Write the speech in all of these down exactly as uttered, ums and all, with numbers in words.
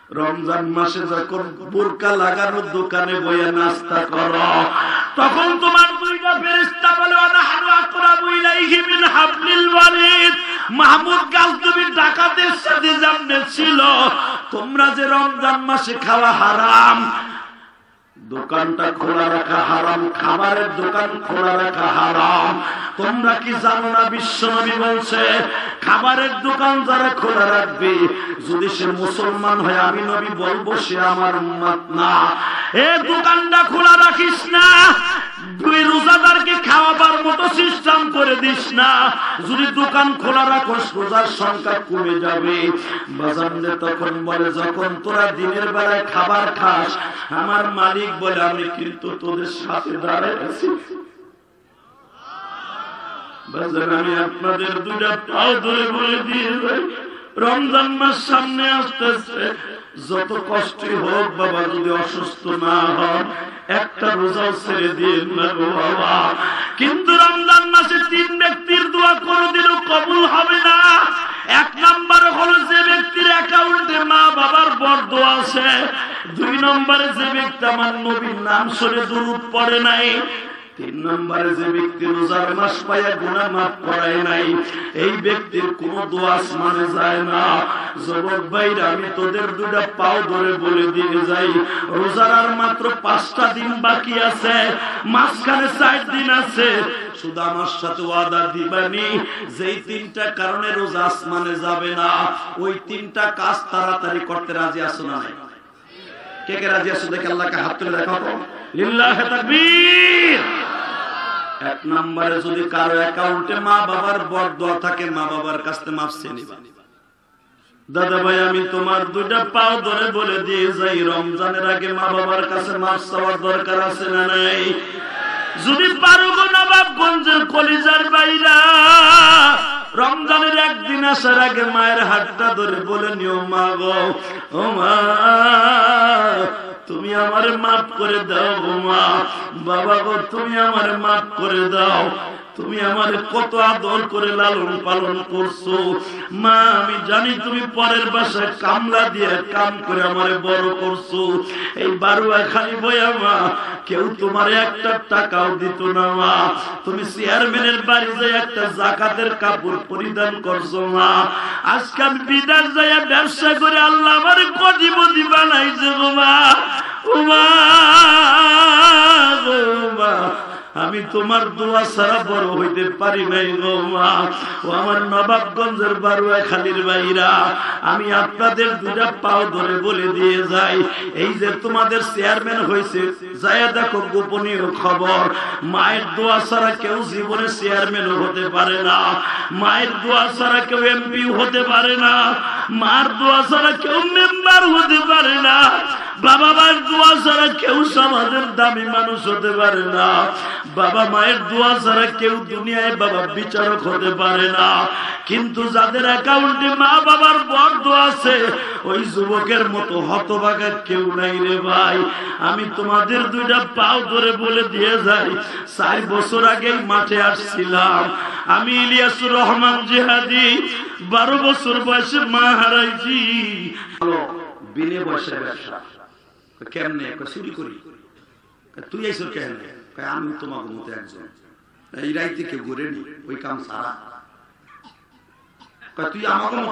রমজান মাসে যখন বোরকা লাগানো দোকানে বইয়া নাস্তা করো, তখন তোমার দুইটা ফেরেশতা বলে আনাহনু আকরাবু ইলাইহি মিন হাবলিল ওয়ারিদ। মাহমুদ গাজনবী ডাকাতের সাথে জামনে ছিল, তোমরা যে রমজান মাসে খাওয়া হারাম, দোকানটা খোলা রাখা হারাম, খাবারের দোকান খোলা রাখা হারাম, তোমরা কি জানো না বিশ্বনবী বলছে খাবারের দোকান যারা খোলা রাখবে যদি সে মুসলমান হয় আমি নবী বলবো সে আমার উম্মত না। এই দোকানটা খোলা রাখিস না, দুই রোজাদারকে খাওয়াবার মতো সিস্টেম করে দিস না। যদি দোকান খোলা রাখোস রোজার সংখ্যা কমে যাবে। বাজারে তখন বলে যখন তোরা দিনের বেলায় খাবার খাস আমার মালিক বলে আমি কিন্তু তোদের সাথে দাঁড়ায় আছি। বাজারে আমি আপনাদের দুইটা পাও ধরে বলে দিয়ে যাই, রমজান মাস সামনে আসতেছে, যত কষ্টই হোক বাবা যদি অসুস্থ না হন একটা রোজাও ছেড়ে দিন না গো বাবা। কিন্তু রমজান মাসে তিন ব্যক্তির দোয়া কোনোদিনও কবুল হবে না। এক নম্বর হলো যে ব্যক্তির অ্যাকাউন্টে মা বাবার বরদোয়া আছে, দুই নম্বরে যে ব্যক্তি আমার নবীর নাম শুনে দুরূদ পড়ে নাই, তিন নম্বরে যে ব্যক্তি রোজার মাস পায়া গুনাহ মাফ করায় নাই, এই ব্যক্তির কোন দোয়া আসমানে যায় না। যুবক ভাইরা আমি তোদের দুইটা পাও ধরে বলে দিয়ে যাই, রোজার আর মাত্র পাঁচটা দিন বাকি আছে, মাঝখানে চার দিন আছে, শুধু আমার সাথে ওয়াদা দিবানি যেই তিনটা কারণে রোজা আসমানে যাবে না ওই তিনটা কাজ তাড়াতাড়ি করতে রাজি আছো না নাই? কে কে রাজি আছো দেখে আল্লাহকে হাত তুলে দেখাও তো, লিল্লাহি তাকবীর। এক নম্বরে যদি কারো অ্যাকাউন্টে মা বাবার বরদোয়া থাকে মা বাবার কাছে মাফ চেয়ে নিবা। দাদা ভাই আমি তোমার দুইটা পাও ধরে বলে দিয়ে যাই, রমজানের আগে মা বাবার কাছে মাফ চাওয়ার দরকার আছে না নাই? যদি পারো গো নবাবগঞ্জের কলিজার বাইরা, রমজানের একদিন আসার আগে মায়ের হাতটা ধরে বলে নিও মা গো, ও মা তুমি আমারে মাফ করে দাও গো মা, বাবা গো তুমি আমারে মাফ করে দাও, তুমি আমারে কত আদর করে লালন পালন করছো মা, আমি জানি তুমি পরের বাসায় কামলা দিয়ে কাম করে আমারে বড় করছো, এই বারুয়া খালি বয়া মা কেউ তোমার একটা টাকাও দিত না মা, তুমি চেয়ারম্যানের বাড়ি যাই একটা যাকাতের কাপড় পরিধান করছো মা, আজকে আমি বিদেশ যাইয়া ব্যবসা করে আল্লাহ আমারে কোটিপতি বানাইছে গো মা, ও মা গো মা আমি তোমার দোয়া ছাড়া বড় হইতে পারি নাই গো মা। ও আমার নবাবগঞ্জের বারুয়া খালির ভাইরা আমি আপনাদের দুটা পাও ধরে বলে দিয়ে যাই, এই যে তোমাদের চেয়ারম্যান হয়েছে যায় দেখো গোপনীয় খবর, মায়ের দোয়া ছাড়া কেউ জীবনে চেয়ারম্যান হতে পারে না, মায়ের দোয়া ছাড়া কেউ এমপি হতে পারে না, মার দোয়া ছাড়া কেউ মেম্বার হতে পারে না, বাবা মায়ের দোয়া ছাড়া কেউ সমাজের দামি মানুষ হতে পারে না, বাবা মায়ের দোয়া ছাড়া কেউ দুনিয়ায় বাবা বিচারক হতে পারে না। কিন্তু যাদের অ্যাকাউন্টে মা বাবার বরদোয়া আছে ওই যুবকের মতো হতভাগা কেউ নাই রে ভাই। আমি তোমাদের দুইটা পাও ধরে বলে দিয়ে যাই, চার বছর আগে মাঠে আসছিলাম আমি ইলিয়াসুর রহমান জিহাদি, বারো বছর বয়সে মা হারাইছি, বিনে বয়সে ব্যবসা কেমনে চুরি করি, তুই আইস কেমনে, আমি তোমার মতো একজন এই রাইতে কেউ ঘুরে নি ওই কাম সারা, তুই আমাকে মতো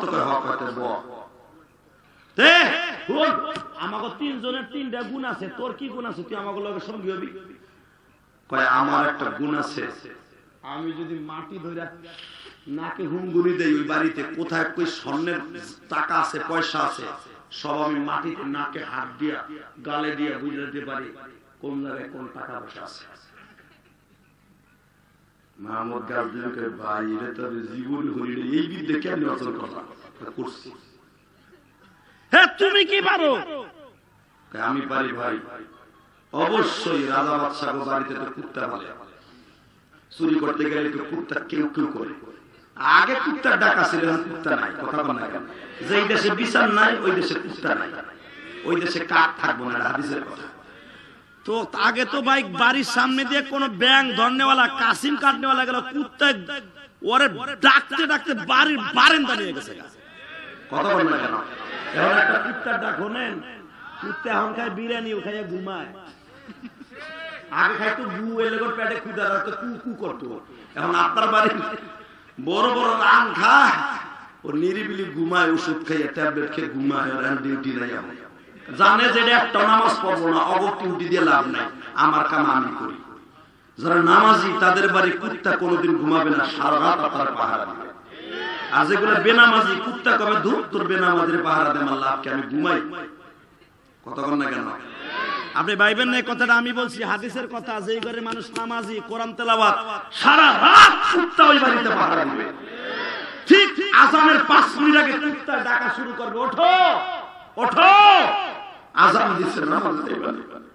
আমাকে তিনজনের তিনটা গুণ আছে, তোর কি গুণ আছে, তুই আমাকে লগে সঙ্গী হবি, কয় আমার একটা গুণ আছে, আমি যদি মাটি ধরে নাকে হুমগুনি দেই ওই বাড়িতে কোথায় কই স্বর্ণের টাকা আছে পয়সা আছে সব আমি মাটিতে নাকে হাত দিয়া গালে দিয়া বুঝে দিতে পারি কোন জায়গায় কোন টাকা পয়সা আছে। মাহমুদ গাজীকে ভাই এটা তো জীবন হরিণে এই বিদ্যে কেন অর্জন করা করছি, হ্যাঁ তুমি কি পারো, আমি পারি ভাই, অবশ্যই রাজা বাদশাহ বাড়িতে তো কুত্তা বলে, চুরি করতে গেলে তো কুত্তা কেউ কেউ করে, আগে কুত্তার ডাকা ছিল কুত্তা নাই, কথা বল না কেন, যেই দেশে বিচার নাই ওই দেশে কুত্তা নাই, ওই দেশে কাক থাকবো না, হাদিসের কথা। তো আগে তো ভাই বাড়ির সামনে দিয়ে কোন ব্যাং ধরনেওয়ালা কাসিম কাটনেওয়ালা গেল কুত্তা ওরে ডাকতে ডাকতে বাড়ির বারান্দা নিয়ে গেছে, কথা বল না কেন, এখন একটা কুত্তার ডাক শোনেন, কুত্তা এখন খায় বিরিয়ানি, ও খাইয়া ঘুমায়। আগে খাইতো গু এলে পেটে কুদা রাখতো, কু কু করতো। এখন আপনার বাড়ি বড় বড় রান খায়, ও নিরিবিলি ঘুমায়, ওষুধ খাইয়া ট্যাবলেট খেয়ে ঘুমায়, ডিউটি নাই। জানে যে একটা নামাজ পড়বো না, অগর ডিউটি দিয়ে লাভ নাই, আমার কাম আমি করি। যারা নামাজি তাদের বাড়ি কুত্তা কোনোদিন ঘুমাবে না, সারা রাত আপনার পাহারা দিবে। আর যেগুলো বেনামাজি, কুত্তা কবে ধূপ তোর বেনামাজির পাহারা দেয়, আমার লাভকে আমি ঘুমাই। কতক্ষণ না কেন আপনি ভাইবেন না কথাটা আমি বলছি, হাদিসের কথা। যেই ঘরে মানুষ নামাজি, কোরআন তেলাওয়াত, সারা রাত কুত্তা ওই বাড়িতে পাহারা দিবে। ঠিক আজানের পাঁচ মিনিট আগে কুত্তা ডাকা শুরু করবে, ওঠো ওঠো, আজান দিচ্ছে নামাজ পড়বে।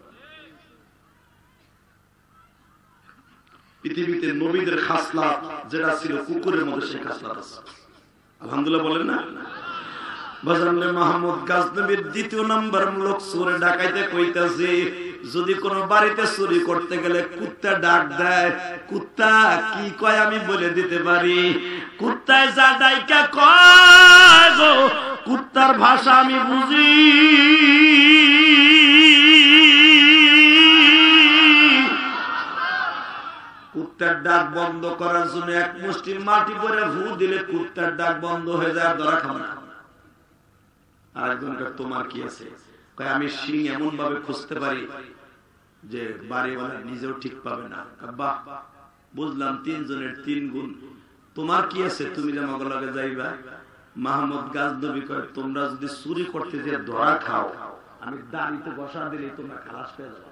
পৃথিবীতে নবীদের খাসলাত যেটা ছিল কুকুরের মধ্যে, সেই খাসলাত আছে। আলহামদুলিল্লাহ বলেন না? বাজারে মাহমুদ গাজনবীর দ্বিতীয় নাম্বার লোক চোরে ডাকাইতে কইতাছে, যদি কোন বাড়িতে চুরি করতে গেলে কুত্তা ডাক দেয়, কুত্তা কি কয় আমি বলে দিতে পারি। কুত্তায় যা ডাইকা কয় গো, কুত্তার ভাষা আমি বুঝি। কুত্তার ডাক বন্ধ করার জন্য এক মুষ্টি মাটি পরে ফু দিলে কুত্তার ডাক বন্ধ হয়ে যায়, ধরা খাবে না। আরেকজনকার তোমার কি আছে, আমি শিং এমন ভাবে খুঁজতে পারি যে বাড়িওয়ালা নিজেও ঠিক পাবে না। বাহ, বুঝলাম তিনজনের তিন গুণ। তোমার কি আছে, তুমি যে আমাকে লগে যাইবা। মাহমুদ গাজনবী কয়, তোমরা যদি চুরি করতে যে ধরা খাও, আমি দাড়িতে বসা দিলে তোমরা খালাস পেয়ে যাবে।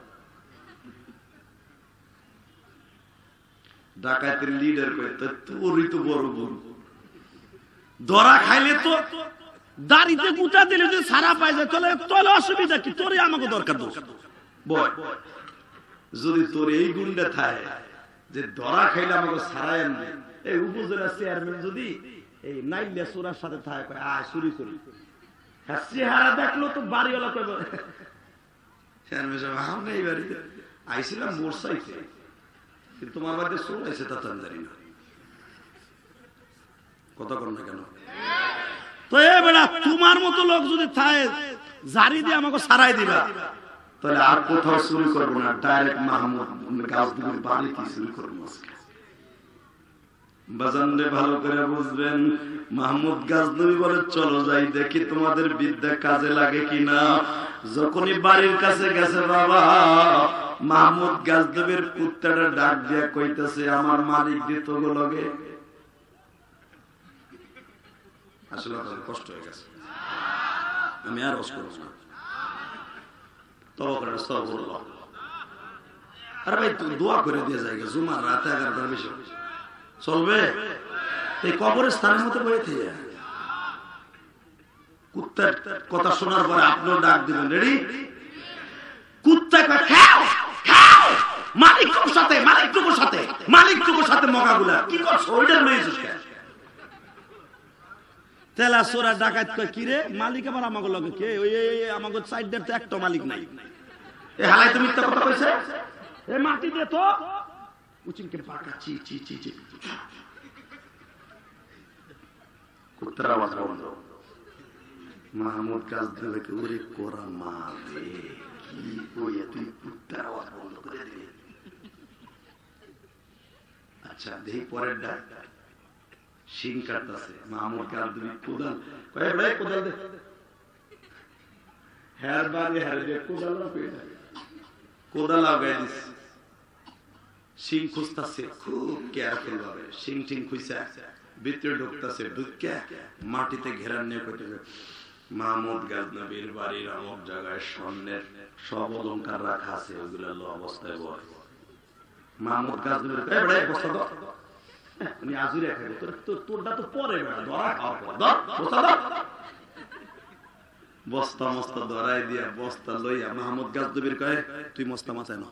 ডাকাতের লিডার কয়, তোরই তো বড় গুণ, ধরা খাইলে তো দাড়িতে গুটা দিলে যদি সারা পাই যায়, তাহলে তাহলে অসুবিধা কি? তোরে আমাকে দরকার দোষ বয়। যদি তোর এই গুণটা থাকে যে ধরা খাইলে আমাকে সারাই আনবে, এই উপজেলা চেয়ারম্যান যদি এই নাইলে চোরার সাথে থাকে, আয় চুরি করি, চেহারা দেখলো তো বাড়িওয়ালা কইব, চেয়ারম্যান সাহেব আমরা এই বাড়িতে আইছিলাম মোর চাইতে, কিন্তু তোমার বাড়িতে চোর আছে তা তো আমি জানি না। কথা কর না কেন? তো এ বেড়া, তোমার মতো লোক যদি থাকে, জারি দিয়ে আমাকে সারাই দিবা, তাহলে আর কোথাও চুরি করবো না, ডাইরেক্ট মাহমুদ গাজনবীর বাড়িতে চুরি করবো। বাজানরে ভালো করে বুঝবেন, মাহমুদ গাজনবী বলে, চলো যাই দেখি তোমাদের বিদ্যা কাজে লাগে কিনা। যখনই বাড়ির কাছে গেছে বাবা, মাহমুদ গাজনবীর কুত্তাটা ডাক দিয়া কইতেছে, আমার মালিক দিত লগে। আসলে কষ্ট হয়ে গেছে, আমি আর রস করব না। আরে ভাই তুই দোয়া করে দিয়ে যায়, জুমার রাতে এগারোটার বেশি চলবে? এই কবরের স্থানের মতো বয়ে থেকে কুত্তার কথা শোনার পরে আপনিও ডাক দিবেন, রেডি? কুত্তা মালিক টুকুর সাথে মালিক টুকুর সাথে মালিক টুকুর সাথে মগাগুলা কি করছো? ওইটার লইছিস কেন? তেলা সোরা ডাকাত কয়, কি রে মালিক আবার আমাকে লগে কে? ওই আমাকে সাইডের তো একটা মালিক নাই। এ হালাই তুমি মিথ্যা কথা কইছে, এ মাটি দে তো। উচিনকে পাকা চি চি চি চি কুত্তার আওয়াজ বন্ধ। মাহমুদ গাজনবীকে ওরে কোরা মারে, কি কইয়া তুই কুত্তার আওয়াজ বন্ধ করে দিলি? আচ্ছা দেখি পরের ডাক, শিং কাটতেছে মাহমুদ গাজনবী, কোদাল কয়, ভাই কোদাল দে। হ্যার বাড়ি হ্যার দে, কোদাল কোদাল লাগাই দিছে। শিং খুঁজতেছে খুব কেয়ারফুল ভাবে, শিং টিং খুঁজছে, ভিতরে ঢুকতেছে, ঢুকে মাটিতে ঘেরান নিয়ে কইতেছে, মাহমুদ গাজনবীর বাড়ির অমুক জায়গায় স্বর্ণের সব অলংকার রাখা আছে, ওইগুলো লো অবস্থায় বয়। মাহমুদ গাজনবীর কয়, ভাই বস্তা দাও। আমি আজুরি খাইব, তোর তোরটা তো পরে বেড়া, ধরা খাওয়ার পর ধর বস্তা দাও। বস্তা মস্তা ধরাই দিয়া বস্তা লইয়া মাহমুদ গাজনবীর কয়, তুই মস্তা মাথায় না।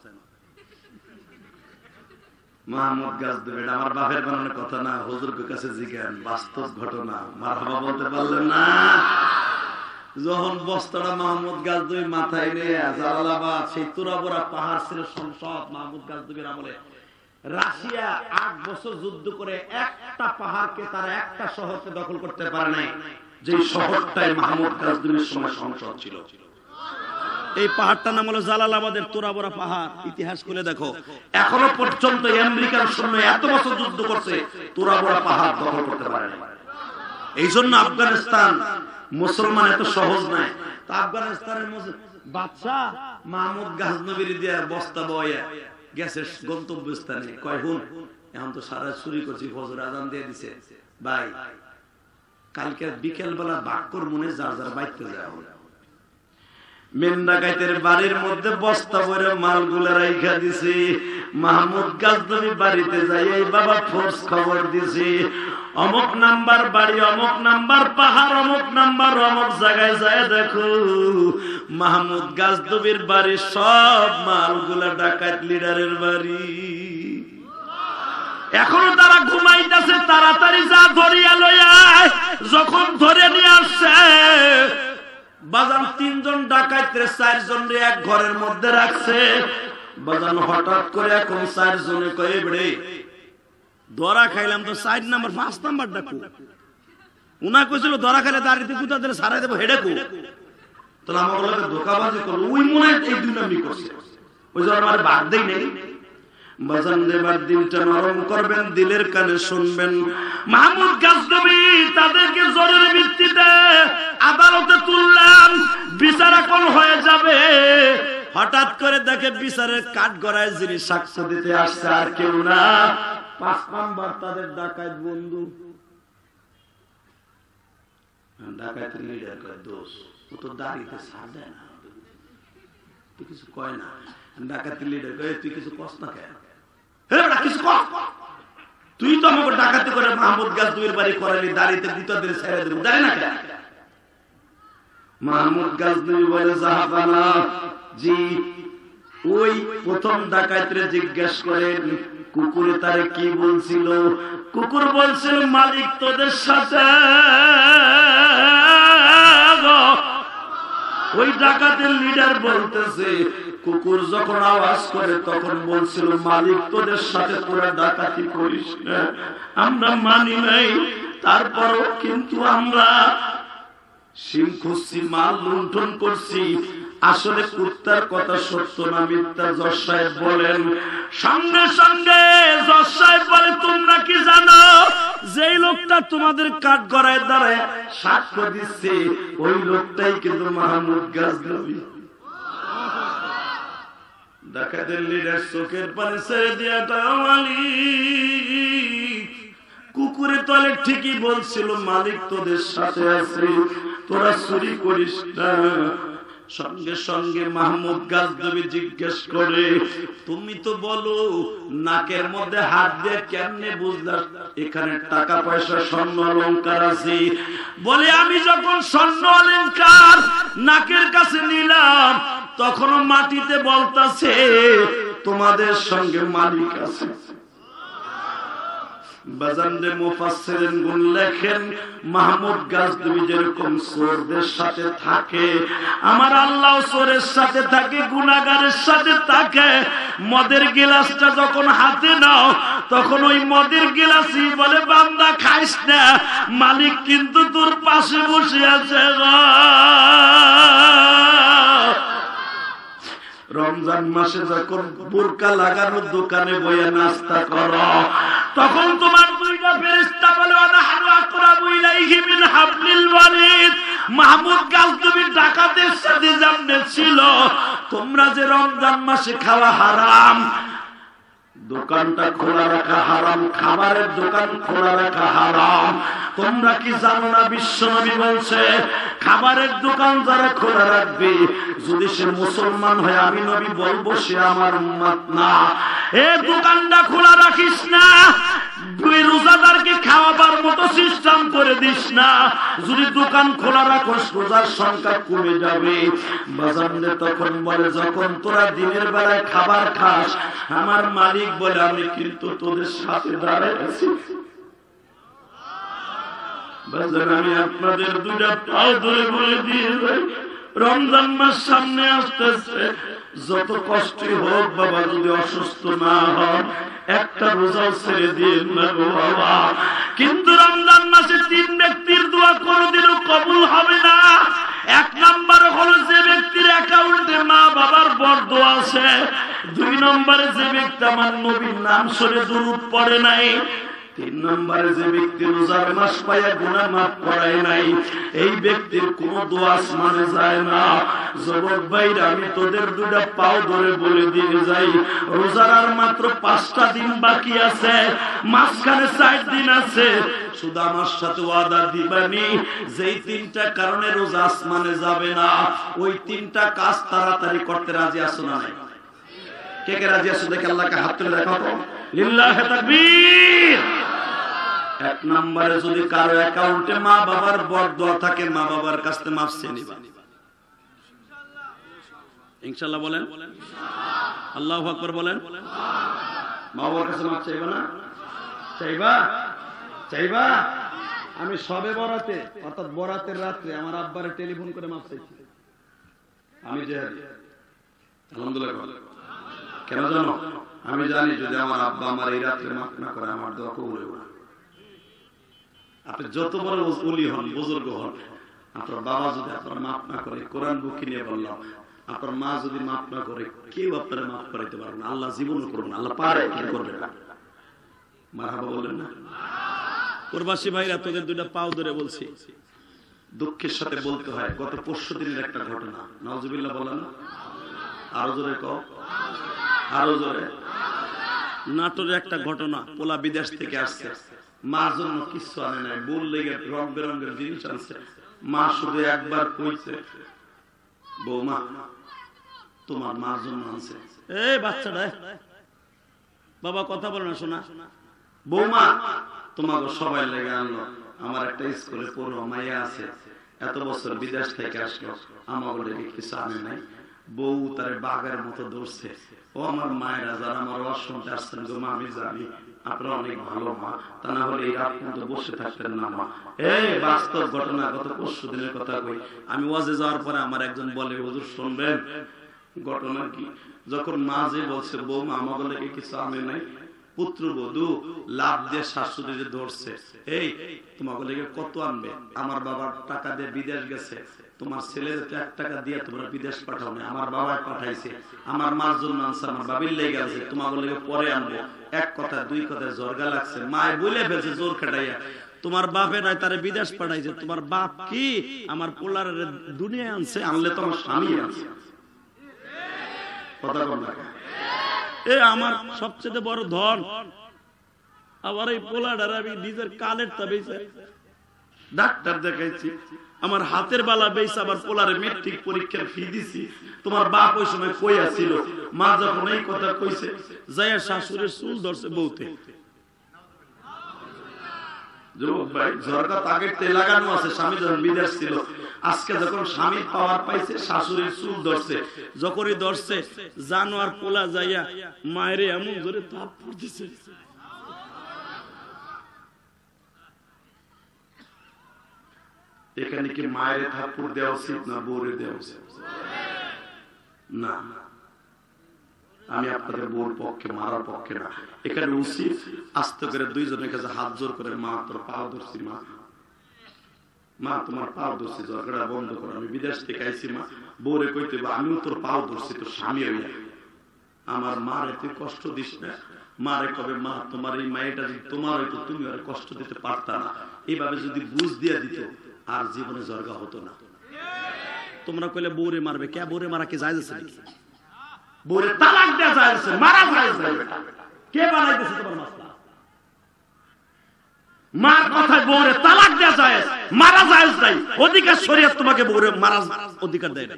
মাহমুদ গাজনবী, আমার বাপের বানানোর কথা না, হুজুরের কাছে জিজ্ঞান, বাস্তব ঘটনা। মারহাবা বলতে পারলেন না? যখন বস্তাটা মাহমুদ গাজনবী মাথায় নিয়ে জালালাবাদ সেই তুরাবরা পাহাড় ছিল সংসদ মাহমুদ গাজনবীর আমলে। রাশিয়া আট বছর যুদ্ধ করে একটা পাহাড়কে, তারা একটা শহরকে দখল করতে পারে নাই। যে শহরটায় মাহমুদ গাজনবীর সময় সংসদ ছিল। এই পাহাড়টার নাম হলো জালালাবাদের তোরাবরা পাহাড়। ইতিহাস খুলে দেখো, এখনো পর্যন্ত আমেরিকার সৈন্য এত বছর যুদ্ধ করছে, তোরাবরা পাহাড় দখল করতে পারে না। এই জন্য আফগানিস্তান মুসলমান এত সহজ নয়। তা আফগানিস্তানের বাদশাহ মাহমুদ গাজনবীর দিয়ে বস্তা বয়ে গেছে গন্তব্যস্থানে, কয় হুন এখন তো সারা চুরি করছি, ফজর আজান দিয়ে দিছে, ভাই কালকে বিকেল বেলা বাক্যর মনে যার যার বাইতে যায়। মেন্ডাকাইতের বাড়ির মধ্যে বস্তা ভরে মালগুলা রাইখা দিছি। মাহমুদ গাজনবী বাড়িতে যাই, এই বাবা ফোর্স খবর দিছি, অমুক নাম্বার বাড়ি, অমুক নাম্বার পাহাড়, অমুক নাম্বার অমুক জায়গায় যায় দেখো মাহমুদ গাজনবীর বাড়ি সব মালগুলা ডাকাত লিডারের বাড়ি। এখনো তারা ঘুমাইতেছে, তাড়াতাড়ি যা ধরিয়া লইয়া। যখন ধরে নিয়ে আসছে বাজান তিনজন ডাকাইতে চারজন এক ঘরের মধ্যে রাখছে। বাজান হঠাৎ করে এখন চারজনে কয়ে বেড়ে ধরা খাইলাম তো চার নাম্বার পাঁচ নাম্বার ডাকু। উনা কইছিল ধরা খাইলে দাঁড়িয়ে কুতা ধরে সারাই দেবো হেডে কু। তাহলে আমার লোকে ধোকাবাজি করলো, ওই মনে হয় এই দুই নামই করছে, ওই জন্য আমার বাদ দেই নেই। বাজান দেবার দিলটা নরম করবেন, দিলের কানে শুনবেন। মাহমুদ গাজনবী তাদেরকে জরুরি ভিত্তিতে আদালতে তুললাম, বিচার এখন হয়ে যাবে। হঠাৎ করে দেখে বিচারের কাঠ গড়ায় যিনি সাক্ষ্য দিতে আসছে আর কেউ না, পাঁচ নাম্বার তাদের ডাকাত বন্ধু। ডাকাতের লিডার কয় দোষ, ও তো দাঁড়িতে ছাড় দেয় না, তুই কিছু কয় না। ডাকাতের লিডার কয় তুই কিছু কস না কেন, তুই তো আমাকে ডাকাতি করে মাহমুদ গাজনবীর বাড়ি করালি, দাঁড়িতে ভিতরদের ছেড়ে দেবো, জানি না কেন। মাহমুদ গাজনবী বলে জাহাপানা জি, ওই প্রথম ডাকাতরে জিজ্ঞেস করেন কুকুরে তারে কি বলছিল। কুকুর বলছিল মালিক তোদের সাথে। ওই ডাকাতের লিডার বলতেছে কুকুর যখন আওয়াজ করে তখন বলছিল মালিক তোদের সাথে তোরা ডাকাতি করিস না। আমরা মানি নাই, তারপরও কিন্তু আমরা সিম খুঁজছি, মাল লুণ্ঠন করছি। আসলে কুত্তার কথা সত্য না মিথ্যা জজ সাহেব বলেন। সঙ্গে সঙ্গে জজ সাহেব বলে তোমরা কি জানো যেই লোকটা তোমাদের কাঠ গড়ায় দাঁড়ায় সাক্ষ্য দিচ্ছে ওই লোকটাই কিন্তু মাহমুদ গাজনবী। ডাকাতের লিডার চোখের পানি ছেড়ে দিয়া মালিক কুকুরে তলে ঠিকই বলছিল মালিক তোদের সাথে আছে, তোরা চুরি করিস না। সঙ্গে সঙ্গে মাহমুদ গাজনবী জিজ্ঞেস করে তুমি তো বলো নাকের মধ্যে হাত দিয়ে কেমনে বুঝলা এখানে টাকা পয়সা স্বর্ণ অলংকার আছে? বলে আমি যখন স্বর্ণ অলংকার নাকের কাছে নিলাম তখনও মাটিতে বলতাছে তোমাদের সঙ্গে মালিক আছে। বাজানরে মুফাসসিরিন গুণ লেখেন মাহমুদ গাজনবী যেরকম চোরদের সাথে থাকে আমার আল্লাহ চোরের সাথে থাকে, গুনাহগারের সাথে থাকে। মদের গিলাসটা যখন হাতে নাও তখন ওই মদের গিলাসই বলে বান্দা খাইস না, মালিক কিন্তু তোর পাশে বসে আছে। রমজান মাসে যখন বোরকা লাগানো দোকানে বইয়া নাস্তা করো তখন তোমার দুইটা ফেরেশতা বলে আনাহু আকরাবু ইলাইহি মিন হাবলিল ওয়ারিদ। মাহমুদ গাজনবী ডাকাতের সাথে জামনে ছিল তোমরা যে রমজান মাসে খাওয়া হারাম, দোকানটা খোলা রাখা হারাম, খাবারের দোকান খোলা রাখা হারাম। তোমরা কি জানো না বিশ্বনবী বলছে খাবারের দোকান যারা খোলা রাখবে যদি সে মুসলমান হয় আমি নবী বলবো সে আমার উম্মত না। এই দোকানটা খোলা রাখিস না, দুই রোজাদারকে খাওয়াবার মতো সিস্টেম করে দিস না। যদি দোকান খোলা রাখোস রোজার সংখ্যা কমে যাবে। বাজারে তখন বলে যখন তোরা দিনের বেলায় খাবার খাস আমার মালিক বলে আমি কিন্তু তোদের সাথে দাঁড়ায় আছি। বাজার আমি আপনাদের দুইটা পাও ধরে বলে দিয়ে যাই রমজান মাস সামনে আসতেছে, যত কষ্টই হোক বাবা যদি অসুস্থ না হন একটা রোজাও ছেড়ে দিয়ে না গো বাবা। কিন্তু রমজান মাসে তিন ব্যক্তির দোয়া কোনোদিনও কবুল হবে না। এক নম্বর হলো যে ব্যক্তির অ্যাকাউন্টে মা বাবার বরদোয়া আছে। দুই নম্বরে যে ব্যক্তি আমার নবীর নাম শুনে দুরূদ পড়ে নাই। তিন নম্বরে যে ব্যক্তি রোজার মাস পায়া গুনাহ মাফ করায় নাই। এই ব্যক্তির কোন দোয়া আসমানে যায় না। যুবক ভাইরা, আমি তোদের দুটা পাও ধরে বলে দিয়ে যাই, রোজার আর মাত্র পাঁচটা দিন বাকি আছে, মাঝখানে চার দিন আছে। শুধু আমার সাথে ওয়াদা দিবানি, যেই তিনটা কারণে রোজা আসমানে যাবে না, ওই তিনটা কাজ তাড়াতাড়ি করতে রাজি আছো না নাই? কে কে রাজি আছো? দেখে আল্লাহকে হাত তুলে দেখাও তো। লিল্লাহি তাকবীর। এক নম্বরে যদি কারো অ্যাকাউন্টে মা বাবার বরদোয়া থাকে, মা বাবার কাছ থেকে মাফ চেয়ে নিবা ইনশাআল্লাহ। বলেন আল্লাহু আকবার। বলেন মা বাবার কাছে মাফ চাইবা না? চাইবা? চাইবা? আমি সবে বরাতে অর্থাৎ বরাতের রাত্রে আমার আব্বারে টেলিফোন করে মাফ চাইছি। আমি যে আলহামদুলিল্লাহ। কেন জানো? আমি জানি যদি আমার আব্বা আমার এই রাত্রে মাফ না করে, আমার দোয়া কবুল হবে না। আপনি যত বড় ওলি হন, বুজুর্গ হন, আপনার বাবা যদি আপনার মাফ না করে, কোরআন বুকে নিয়ে বললাম, আপনার মা যদি মাফ না করে, কেউ আপনার মাফ করাইতে পারবে না। আল্লাহ জীবনও করবেন, আল্লাহ পারে, কি করবে না। মারহাবা বলেন না? প্রবাসী ভাইরা, তোদের দুইটা পাও ধরে বলছি, দুঃখের সাথে বলতে হয়, গত পরশু দিনের একটা ঘটনা। নাউজুবিল্লাহ বলেন না? আরো জোরে কও, আরো জোরে। নাটোরের একটা ঘটনা। পোলা বিদেশ থেকে আসছে, মার জন্য কিছু আনে নাই, বল লেগে রং বেরঙের জিনিস আনছে। মা শুধু একবার কইছে, বৌমা তোমার মার জন্য আনছে। এই বাচ্চাটা, বাবা কথা বলে না শোনা। বৌমা তোমাকে সবাই লেগে আনলো, আমার একটা স্কুলে পড়ো মাইয়া আছে, এত বছর বিদেশ থেকে আসলো, আমাকে লেগে কিছু আনে নাই। বউ তার বাঘের মতো ধরছে। ও আমার মায়েরা যারা আমার অসংখ্য আসছেন গো মা, আমি জানি আপনারা অনেক ভালো মা, তা না হলে এই রাত পর্যন্ত বসে থাকতেন না মা। এই বাস্তব ঘটনা, গত পরশু দিনের কথা কই। আমি ওয়াজে যাওয়ার পরে আমার একজন বলে, হুজুর শুনবেন ঘটনা কি? যখন মা যে বলছে বউ মা আমাকে লেগে কিছু আনে নাই, পুত্রবধূ লাভ দিয়ে শাশুড়ি ধরছে, এই তোমাকে লেগে কত আনবে? আমার বাবার টাকা দিয়ে বিদেশ গেছে, তোমার ছেলের এক টাকা দিয়ে তোমরা বিদেশ পাঠাও না, আমার বাবাই পাঠাইছে, আমার মার জন্য আনছে, আমার বাবির লেগে আছে, তোমাকে লেগে পরে আনবো। এক কথা দুই কথা জর্গা লাগছে, মায় বলে ফেলছে জোর খাটাইয়া, তোমার বাপে নাই তারে বিদেশ পাঠাইছে, তোমার বাপ কি আমার পোলার দুনিয়ায় আনছে, আনলে তোমার স্বামী আনছে। কথা বল না? এ আমার সবচেয়ে বড় ধন, আবার এই পোলাটার আমি নিজের কালের তা বেঁচে ডাক্তার দেখাইছি, আমার হাতের বালা বেঁচে আবার পোলারে মেট্রিক পরীক্ষার ফি দিছি। তোমার বাপ ওই সময় কই আছিল? মা যখন এই কথা কইছে, যাইয়া শাশুড়ির চুল ধরছে বউতে। যুবক ভাই, ঝরকা তাগের তেল লাগানো আছে, স্বামী যখন বিদেশ ছিল, আজকে যখন স্বামীর পাওয়ার পাইছে, শাশুড়ির চুল ধরছে। যখনই ধরছে, জানোয়ার পোলা যাইয়া মায়ের এমন জোরে তাপ পড়তেছে। এখানে কি মায়ের থাপ্পড় দেওয়া উচিত না বউরে দেওয়া উচিত? না, আমি আপনাদের বউর পক্ষে, মারার পক্ষে না। এখানে উচিত আস্তে করে দুইজনের কাছে হাত জোর করে, মা তোর পাও ধরছি, মা মা তোমার পাও ধরছি, ঝগড়া বন্ধ করো, আমি বিদেশ থেকে আইছি মা। বউরে কইতে আমিও তোর পাও ধরছি, তোর স্বামী হইয়া আমার মারে তুই কষ্ট দিস না। মারে কবে মা তোমার এই মায়েটা যদি তোমার হইতো, তুমি আর কষ্ট দিতে পারতা না। এইভাবে যদি বুঝ দিয়া দিত, আর জীবনে জর্গা হতো না। তোমরা কইলে বউরে মারবে, কে বউরে মারা কি জায়েজ আছে নাকি? বউরে তালাক দেয়া জায়েজ আছে, মারা জায়েজ নাই। কে বানাইতেছে তোমার মাসলা? মার কথায় বউরে তালাক দেয়া জায়েজ, মারা জায়েজ নাই। অধিকার শরীয়ত তোমাকে বউরে মারা অধিকার দেয় না।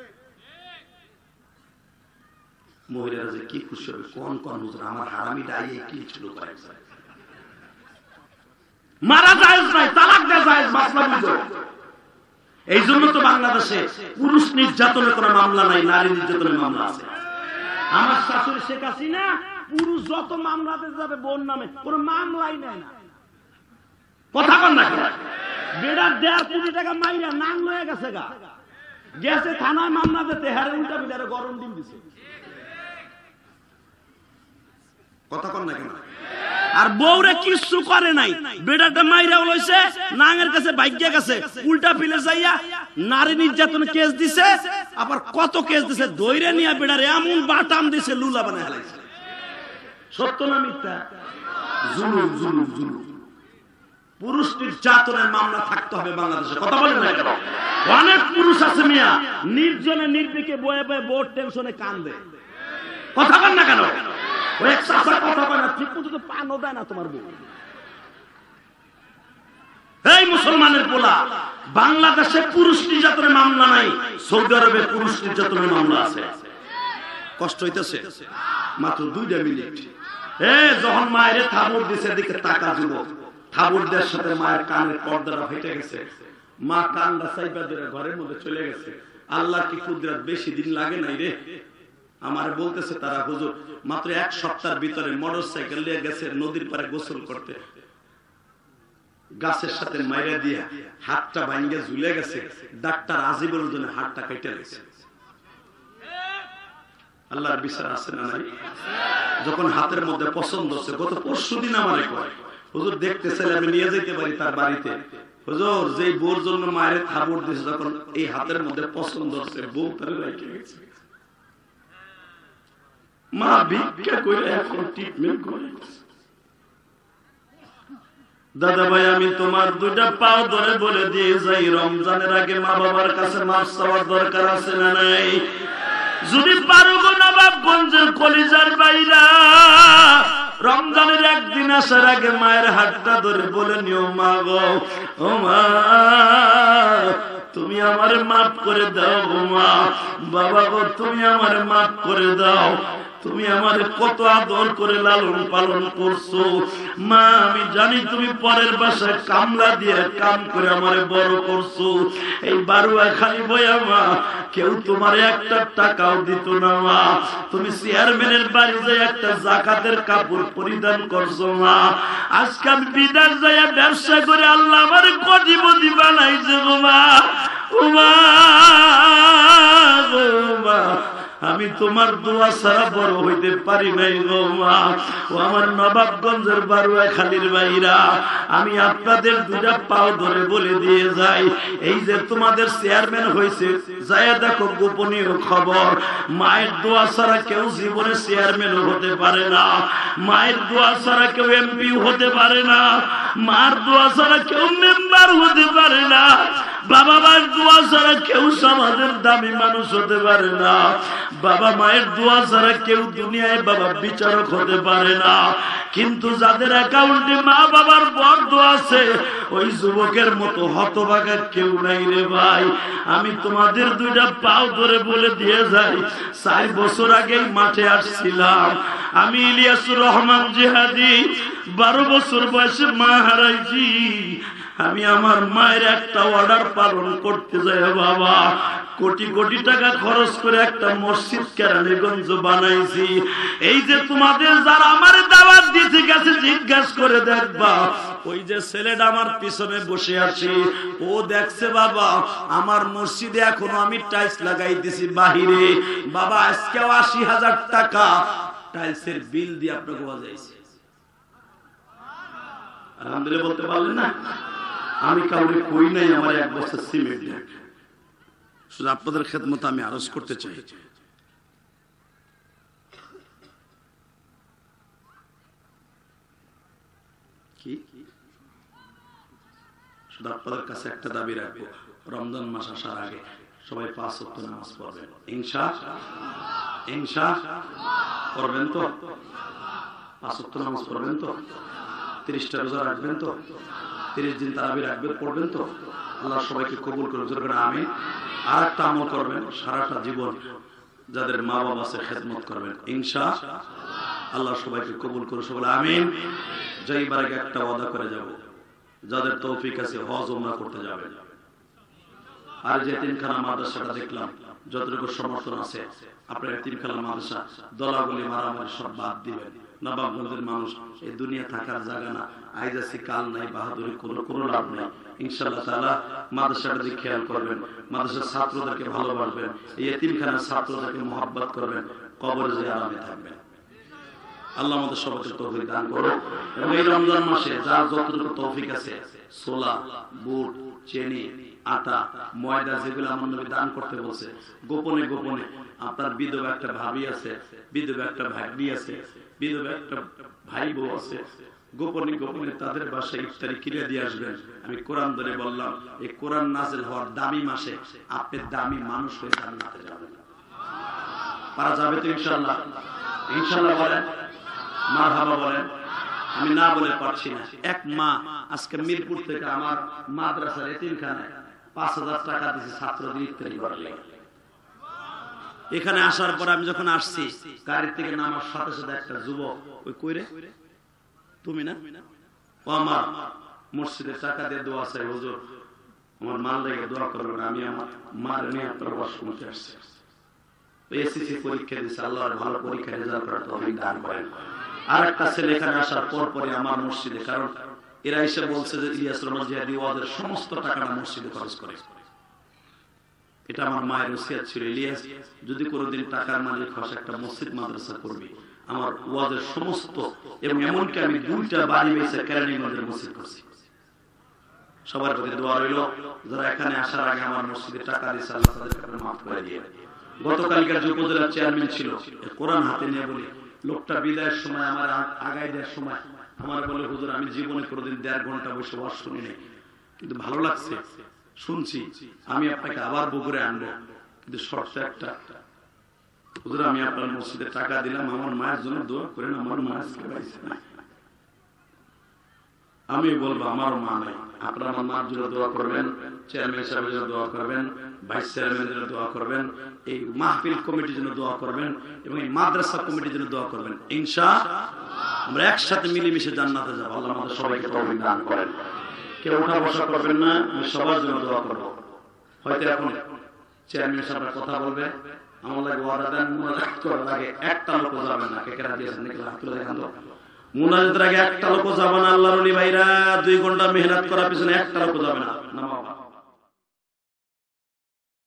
মহিলারা যে কি খুশি হবে, কোন কোন হুজুর আমার হারামি ডাইয়ে কি ছিল করে। মারা জায়েজ নাই, তালাক দেয়া জায়েজ, মাসলা বুঝো। এই জন্য তো বাংলাদেশে পুরুষ নির্যাতনের কোনো মামলা নাই, নারী নির্যাতনের মামলা আছে। আমার শাশুড়ি শেখ হাসিনা পুরুষ যত মামলাতে যাবে বোন নামে কোনো মামলাই নেয় না। কথা কন না? বেড়ার দেড় কোটি টাকা মাইরা নাং লয়ে গেছে গা, গেছে থানায় মামলা দিতে, হারে উল্টা বিদারে গরম ডিম দিছে। কথা কন না কেন? আর বউরে কিছু করে নাই, বেটাটা মাইরা লইছে, নাঙের কাছে ভাগ্যা গেছে, উল্টা ফিলে যাইয়া নারী নির্যাতন কেস দিছে, আবার কত কেস দিছে, দইরে নিয়ে বেটারে এমন বাটাম দিছে লুলা বানায় ফেলাইছে। সত্য না মিথ্যা? জুলুম জুলুম জুলুম। পুরুষ নির্যাতনের মামলা থাকতে হবে বাংলাদেশে, কথা বলেন না কেন? অনেক পুরুষ আছে মিয়া নির্জনে নির্বিকে বয়ে বয়ে বোর টেনশনে কান্দে, কথা বলেন না কেন? ওই এক সাসা কথা বলে না, ঠিক মতো তো পানও দেয় না তোমার বউ। এই মুসলমানের পোলা, বাংলাদেশে পুরুষ নির্যাতনের মামলা নাই, সৌদি আরবে পুরুষ নির্যাতনের মামলা আছে। কষ্ট হইতেছে মাত্র দুইটা মিনিট। এ যখন মায়ের থাবড় দিছে দিকে টাকা দিব, থাবড় দেওয়ার সাথে মায়ের কানের পর্দাটা ফেটে গেছে, মা কানটা সাইবা ধরে ঘরের মধ্যে চলে গেছে। আল্লাহ কি কুদরত, বেশি দিন লাগে নাই রে। আমার বলতেছে তারা, হুজুর মাত্র এক সপ্তাহের ভিতরে মোটর সাইকেল নিয়ে গেছে নদীর পারে গোসল করতে, গাছের সাথে মাইরা দিয়া হাতটা ভাঙ্গে ঝুলে গেছে, ডাক্তার আজিবুল জন্য হাতটা কেটে গেছে। আল্লাহর বিচার আছে না নাই? যখন হাতের মধ্যে পছন্দ হচ্ছে, গত পরশু দিন আমারে কয়, হুজুর দেখতে চাইলে আমি নিয়ে যেতে পারি তার বাড়িতে। হুজুর যেই বউর জন্য মায়ের থাবড় দিয়েছে, যখন এই হাতের মধ্যে পছন্দ হচ্ছে, বউ তারে রেখে গেছে। মা ভিক্ষা করে এখন ট্রিটমেন্ট করে। দাদা ভাই, আমি তোমার দুইটা পাও ধরে বলে দিয়ে যাই, রমজানের আগে মা বাবার কাছে মাফ চাওয়ার দরকার আছে না নাই? যদি পারো গো নবাবগঞ্জের কলিজার বাইরা, রমজানের একদিন আসার আগে মায়ের হাতটা ধরে বলে নিও, মা গো, ও মা তুমি আমারে মাফ করে দাও গো মা, বাবা গো তুমি আমারে মাফ করে দাও, তুমি আমারে কত আদর করে লালন পালন করছো মা, আমি জানি তুমি পরের বাসায় কামলা দিয়ে কাম করে আমারে বড় করছো, এই বারুয়া খালি বয়া মা কেউ তোমার একটা টাকাও দিত না মা, তুমি চেয়ারম্যানের বাড়ি যাই একটা জাকাতের কাপড় পরিধান করছো মা, আজকে আমি বিদেশ যাইয়া ব্যবসা করে আল্লাহ আমার কোটিপতি বানাইছে গো মা, ও মা গো মা, আমি তোমার দোয়া ছাড়া বড় হইতে পারি নাই গো মা। ও আমার নবাবগঞ্জের বারুয়া খালির ভাইরা, আমি আপনাদের দুটা পাও ধরে বলে দিয়ে যাই, এই যে তোমাদের চেয়ারম্যান হয়েছে, যাইয়া দেখো গোপনীয় খবর, মায়ের দোয়া ছাড়া কেউ জীবনে চেয়ারম্যান হতে পারে না, মায়ের দোয়া ছাড়া কেউ এমপি হতে পারে না, মার দোয়া ছাড়া কেউ মেম্বার হতে পারে না, বাবা মায়ের দোয়া ছাড়া কেউ সমাজের দামি মানুষ হতে পারে না, বাবা মায়ের দোয়া ছাড়া কেউ দুনিয়ায় বাবা বিচারক হতে পারে না, কিন্তু যাদের অ্যাকাউন্টে মা বাবার বর্দ আছে, ওই যুবকের মতো হতভাগা কেউ নাই রে ভাই। আমি তোমাদের দুইটা পাও ধরে বলে দিয়ে যাই, চার বছর আগেই মাঠে আসছিলাম আমি, ইলিয়াসুর রহমান জিহাদি, বারো বছর বয়সে মা হারাইছি আমি, আমার মায়ের একটা অর্ডার পালন করতে যাই বাবা কোটি কোটি টাকা খরচ করে একটা মসজিদ কেরানীগঞ্জ বানাইছি, এই যে তোমাদের যারা আমার দাওয়াত দিতে গেছে জিজ্ঞাসা করে দেখবা, ওই যে ছেলেটা আমার পিছনে বসে আছে ও দেখছে বাবা আমার মসজিদে এখনো আমি টাইলস লাগাই দিছি বাহিরে, বাবা আজকেও আশি হাজার টাকা টাইলসের বিল দিয়ে আপনাকে বাজাইছে। আলহামদুলিল্লাহ বলতে পারলেন না? আমি কাউকে কই নাই আমার এক বস্তা সিমেন্ট দেন, শুধু আপনাদের খেদমত আমি আরজ করতে চাই, কি শুধু আপনাদের কাছে একটা দাবি রাখবো, রমজান মাস আসার আগে সবাই পাঁচ ওয়াক্ত নামাজ পড়বেন, ইনশাআল্লাহ ইনশাআল্লাহ পড়বেন তো, পাঁচ ওয়াক্ত নামাজ পড়বেন তো, তিরিশটা রোজা রাখবেন তো, তিরিশ দিন তারাবি রাখবেন, পড়বেন তো, আল্লাহ সবাইকে কবুল করে জোর করে আমিন। আর একটা আমল করবেন, সারাটা জীবন যাদের মা বাবা আছে খেদমত করবেন, ইনশাআল্লাহ আল্লাহ সবাইকে কবুল করে সবাই আমিন। যাইবার আগে একটা ওয়াদা করে যাব, যাদের তৌফিক আছে হজ ওমরা করতে যাবেন, আর যে তিনখানা মাদ্রাসাটা দেখলাম যতটুকু সমর্থন আছে আপনার তিনখানা মাদ্রাসা দলাগুলি মারামারি সব বাদ দিবেন, নবাবগঞ্জের মানুষ এই দুনিয়া থাকার জায়গা না, আইজ আছে কাল নাই, বাহাদুরি কোনো কোনো লাভ নেই, ইনশাআল্লাহ তাআলা মাদ্রাসাটা দিকে খেয়াল করবেন, মাদ্রাসার ছাত্রদেরকে ভালোবাসবেন, এই এতিমখানার ছাত্রদেরকে মহব্বত করবেন, কবরে যে আরামে থাকবেন। আল্লাহ আমাদের সবাইকে তৌফিক দান করো। এবং এই রমজান মাসে যার যতটুকু তৌফিক আছে, ছোলা, বুট, চিনি, আটা, ময়দা যেগুলো আমার নবী দান করতে বলছে, গোপনে গোপনে আপনার বিধবা একটা ভাবি আছে, বিধবা একটা ভাগ্নি আছে, বিধবা একটা ভাই বউ আছে, গোপনে গোপনে তাদের বাসায় ইফতারি কিনে দিয়ে আসবেন। আমি কোরআন ধরে বললাম, এই কোরআন নাযিল হওয়ার দামি মাসে আপনি দামি মানুষ হয়ে জান্নাতে যাবেন। পারা যাবে তো ইনশাআল্লাহ? ইনশাআল্লাহ বলেন, মারহাবা বলেন। আমি না বলে পারছি না। এক মা আজকে মিরপুর থেকে আমার মাদ্রাসার এতিমখানায় পাঁচ হাজার টাকা দিয়েছে ছাত্রদের ইফতারি করার লাগে। এখানে আসার পর আমি যখন আসছি, গাড়ি থেকে নামার সাথে সাথে একটা যুবক, ওই কইরে তুমি না, ও আমার মসজিদের টাকা দিয়ে দোয়া চাই, হুজুর আমার মাল লেগে দোয়া করবেন, আমি আমার মার নিয়ে আপনার বসমতে আসছি। এসএসসি পরীক্ষা দিয়েছে, আল্লাহর ভালো পরীক্ষা রেজাল্ট করার তৌফিক দান করেন। আর একটা ছেলে এখানে আসার পর পরে আমার মসজিদে, কারণ এরা এসে বলছে যে ইলিয়াস রহমান জিহাদি ওয়াজের সমস্ত টাকাটা মসজিদে খরচ করে। এটা আমার মায়ের ওসিয়ত ছিল, ইলিয়াস যদি কোনোদিন টাকার মালিক হস একটা মসজিদ মাদ্রাসা করবি, আমার ওয়াজের সমস্ত, এবং এমনকি আমি দুইটা বাড়ি বেঁচে কেরানীগঞ্জের মসজিদ করছি। সবার প্রতি দোয়া রইল, যারা এখানে আসার আগে আমার মসজিদে টাকা দিয়েছে, আল্লাহ তাদের টাকা মাফ করে দিয়ে। গতকালকার যে উপজেলার চেয়ারম্যান ছিল, কোরআন হাতে নিয়ে বলি, লোকটা বিদায়ের সময় আমার আগায় দেওয়ার সময় আমার বলে, হুজুর আমি জীবনে কোনোদিন দেড় ঘন্টা বসে ওয়াজ শুনিনি, কিন্তু ভালো লাগছে শুনছি, আমি আপনাকে আবার বগুড়ে আনবো, কিন্তু শর্ত একটা, হুজুর আমি আপনার মসজিদে টাকা দিলাম, আমার মায়ের জন্য দোয়া করেন, আমার মা আজকে পাইছে না। আমি বলবো আমার মা নাই, আপনার আমার মার জন্য দোয়া করবেন, চেয়ারম্যান সাহেবের জন্য দোয়া করবেন, ভাইস চেয়ারম্যানের জন্য দোয়া করবেন, এই মাহফিল কমিটির জন্য দোয়া করবেন, এবং এই মাদ্রাসা কমিটির জন্য দোয়া করবেন। ইনশাআল্লাহ আমরা একসাথে মিলেমিশে জান্নাতে যাব। আল্লাহ আমাদের সবাইকে তৌফিক দান করেন। কেউ উঠা বসা করবেন না, আমি সবার জন্য দোয়া করব। হয়তো এখন চেয়ারম্যান সাহেব কথা বলবে, আমার লাগে ওয়াদা দেন, মুনাজাত করার আগে একটা লোক যাবে না। কে কেরা দিয়েছেন নাকি হাত তুলে দেখান তো। মুনাজাতের আগে একটা লোক যাবে না, আল্লাহর ওলি ভাইরা, দুই ঘন্টা মেহনত করার পিছনে একটা লোক যাবে না। নামাও।